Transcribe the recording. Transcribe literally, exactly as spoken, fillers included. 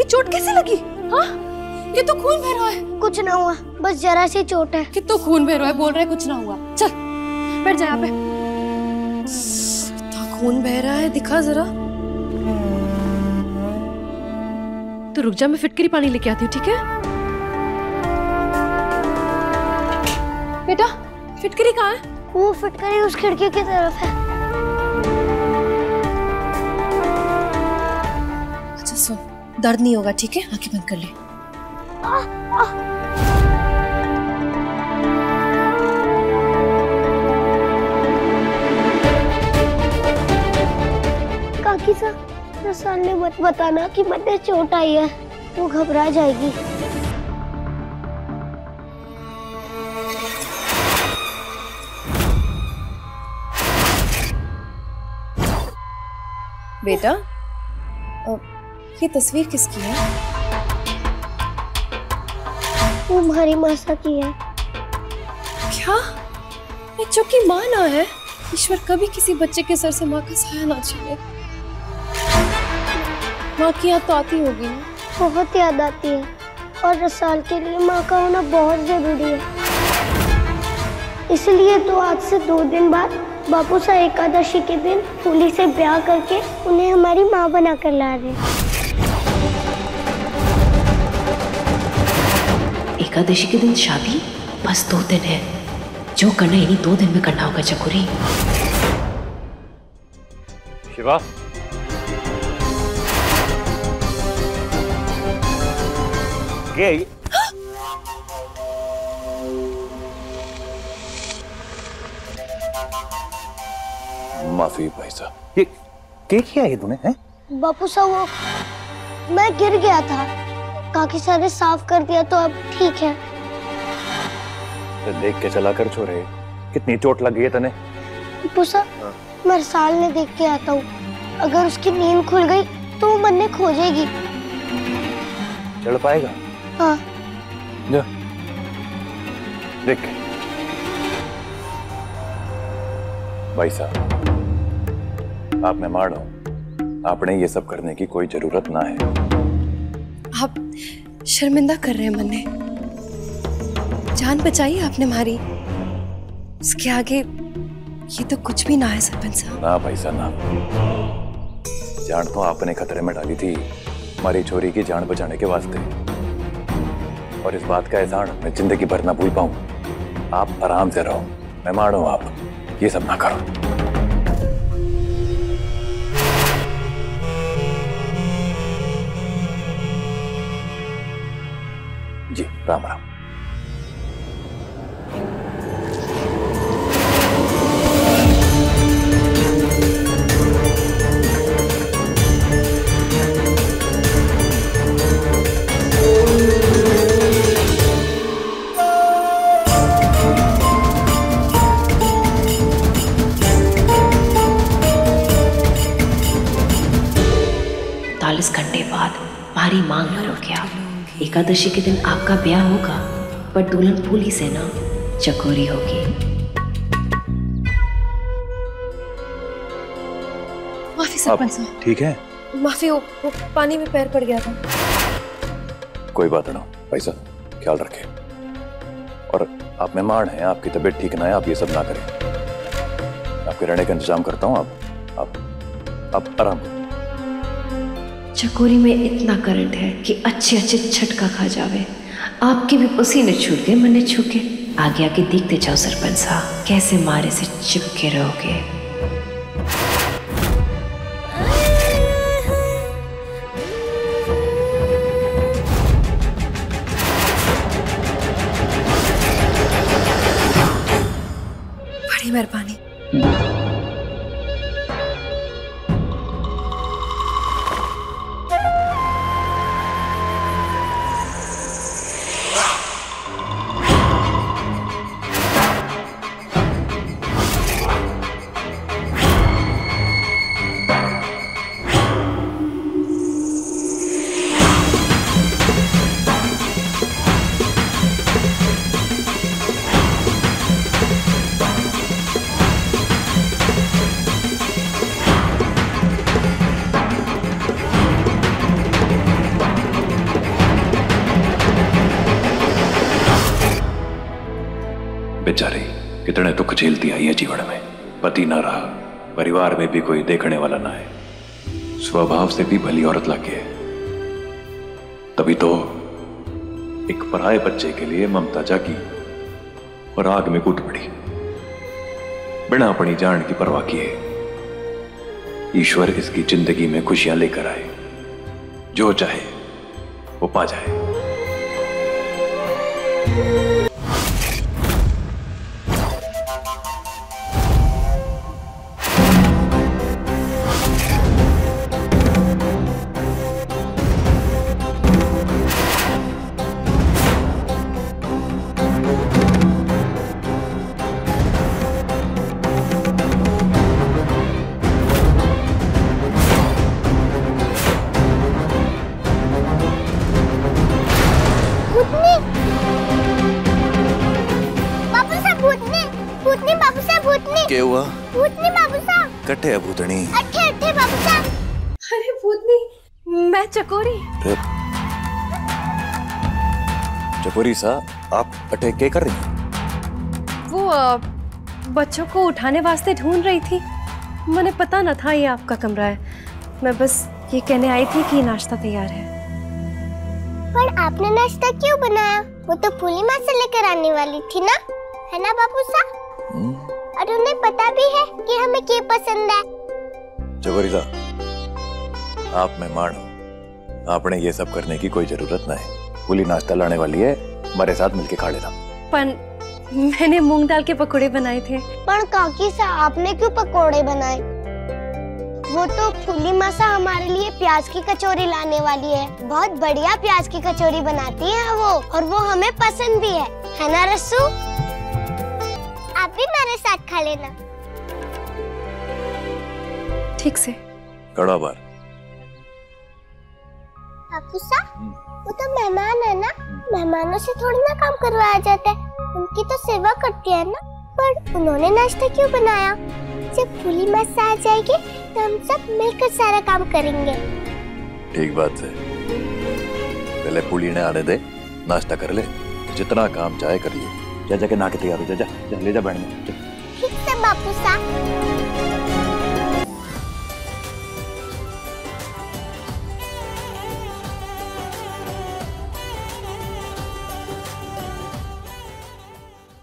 चोट कैसे लगी? हाँ, ये तो खून बह रहा है। कुछ ना हुआ, बस जरा सी चोट है। कि तो खून बह रहा है, बोल रहा है कुछ ना हुआ। चल बैठ जा यहाँ पे। इतना खून बह रहा है, दिखा जरा। तो रुक जा, मैं फिटकरी पानी लेके आती हूँ, ठीक है? बेटा फिटकरी कहाँ है? वो फिटकरी उस खिड़की की तरफ है। अच्छा सुन, दर्द नहीं होगा, ठीक है? आंखें बंद कर ले। आ, आ। काकी साहब, रसाल ने मत बताना कि मुझे चोट आई है, वो घबरा जाएगी। बेटा ये तस्वीर किसकी है? वो हमारी मासा की है। क्या? ये जो की माँ ना है? ईश्वर कभी किसी बच्चे के सर से माँ का साया ना छीने। माँ की याद तो आती होगी ना? बहुत याद आती है, और रसाल के लिए माँ का होना बहुत जरूरी है। इसलिए तो आज से दो दिन बाद बापू सा एकादशी के दिन फूली से ब्याह करके उन्हें हमारी माँ बना कर ला रहे। एकादशी के दिन शादी? बस दो दिन है, जो करना इन्हीं दो दिन में करना होगा चकोरी। शिवा, ये माफी भाई साहब। ये क्या किया है तूने? हैं? बापू साहब वो मैं गिर गया था, काकी साहब ने साफ कर दिया तो अब ठीक है। तो देख के चला कर छोरे, कितनी चोट लग गई है तने? बापू साहब मैं रसाल ने देख के आता हूँ, अगर उसकी नींद खुल गई तो वो मन्ने खोजेगी। चढ़ पाएगा? हाँ। जा देख के। भाई साहब आप मैं मार रहा हूं, आपने ये सब करने की कोई जरूरत ना है। आप शर्मिंदा कर रहे हैं मन्ने, जान बचाई आपने हमारी, इसके आगे ये तो कुछ भी ना है सरपंच साहब। ना भाई साहब ना, जान तो आपने खतरे में डाली थी हमारी छोरी की जान बचाने के वास्ते, और इस बात का एहसान मैं जिंदगी भर ना भूल पाऊं। आप आराम से रहो, मैं मार रहा हूं, आप ये सब ना करो। जी राम राम। चालीस घंटे बाद भारी मांग करोगे आप। एकादशी के दिन आपका ब्याह होगा, पर दुल्हन फूली से ना चकोरी होगी। माफी सरपंच साहब। ठीक है? माफी, वो, वो पानी में पैर पड़ गया था। कोई बात ना भाई साहब, ख्याल रखें। और आप मेहमान हैं, आपकी तबीयत ठीक ना है, आप ये सब ना करें। आपके रहने का इंतजाम करता हूँ, आप आप आप आराम करें। चकोरी में इतना करंट है कि अच्छे अच्छे झटका खा जावे। आपके भी पसीने छूट गए, मैंने छू के। आगे आगे देखते जाओ सरपंच साहब, कैसे मारे से चिपके रहोगे। बड़ी मेहरबानी। बेचारी कितने दुख झेलती आई है जीवन में। पति ना रहा, परिवार में भी कोई देखने वाला ना है, स्वभाव से भी भली औरत लागे है। तभी तो एक पराये बच्चे के लिए ममता जागी और आग में कूद पड़ी, बिना अपनी जान की परवाह किए। ईश्वर इसकी जिंदगी में खुशियां लेकर आए, जो चाहे वो पा जाए। क्या हुआ? भूतनी बाबू साहब। कट्टे है भूतनी। अट्ठे अट्ठे बाबू साहब। अरे भूतनी, मैं चकोरी। चकोरी सा, आप अटैक क्या कर रही हैं? वो आ, बच्चों को उठाने वास्ते ढूंढ रही थी। मुझे पता न था ये आपका कमरा है। मैं बस ये कहने आई थी कि नाश्ता तैयार है। पर आपने नाश्ता क्यों बनाया? वो तो फूली माँ से लेकर आने वाली थी ना, है ना बाबू साहब? और उन्हें पता भी है कि हमें क्या पसंद है। चकोरी सा, आप मेहमान हो, आपने ये सब करने की कोई जरूरत नहीं। फूली नाश्ता लाने वाली है, हमारे साथ मिलके खा लेना। पर मैंने मूंग दाल के पकोड़े बनाए थे। पर काकी सा, आपने क्यों पकोड़े बनाए? वो तो फूली माँ सा हमारे लिए प्याज की कचौरी लाने वाली है। बहुत बढ़िया प्याज की कचौरी बनाती है वो, और वो हमें पसंद भी है, है ना रस्सू? आप भी मेरे साथ खा लेना। ठीक से। कड़ा बार। बापू साहब, वो तो मेहमान है ना, मेहमानों से थोड़ी ना काम करवाया जाता है, उनकी तो सेवा करती है ना। पर उन्होंने नाश्ता क्यों बनाया? जब फूली माँ आ जाएगी तो हम सब मिलकर सारा काम करेंगे। ठीक बात है, पहले फूली ने आने दे, नाश्ता कर ले, जितना काम चाहे कर ले। जा जाके नहा के तैयार हो जा, जा, जा ले जा बैठ में। ठीक है बापू साहब।